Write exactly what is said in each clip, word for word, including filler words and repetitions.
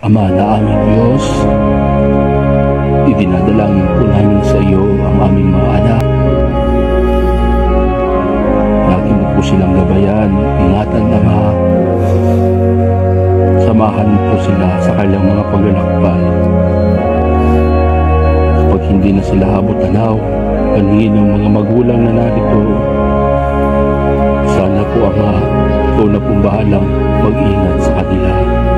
Ama na aming Diyos, idinadalangin po namin sa iyo ang aming mga anak. Lagi mo po silang gabayan, ingatan Ama. Samahan mo po sila sa kanilang mga paglalakbay. Kapag hindi na sila abot-tanaw, paningin ng mga magulang na narito, sana po Ama, ikaw na pong bahalang mag-ingat sa kanila.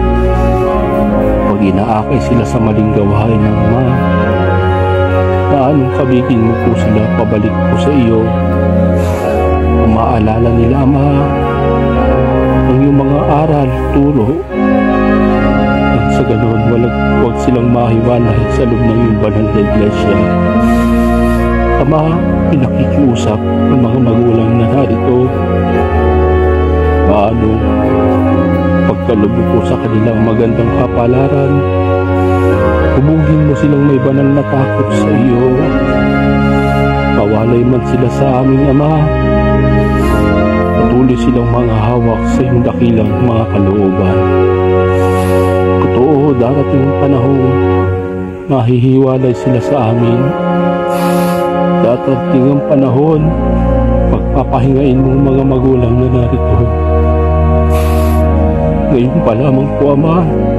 Pag inaakay sila sa maling gawain ng Ama, paanong kabigin mo po sila pabalik po sa iyo? Kung maalala nila Ama, ang iyong mga aral, turo, at sa ganoon, walang, huwag silang mahiwalay sa loob ng iyong banal na iglesia. Ama, pinakikiusap ng mga magulang na narito, paano pagkalubog po sa kanilang magandang kapalaran, hubugin mo silang may banal na takot sa iyo. Pawalay man sila sa aming Ama, patuloy silang mga hawak sa iyong dakilang mga kalooban. Totoo, darating ang panahon, mahihiwalay sila sa amin. Darating ang panahon, pagpapahingain mo mga magulang na narito. Ngayon pa lamang po Ama,